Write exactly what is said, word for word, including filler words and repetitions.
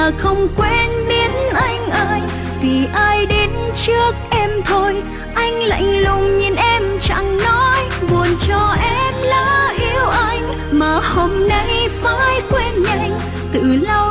mà không quên biết anh ơi. Vì ai đến trước em thôi, anh lạnh lùng nhìn em chẳng nói, buồn cho em lỡ yêu anh mà hôm nay phải quên nhanh, tự lau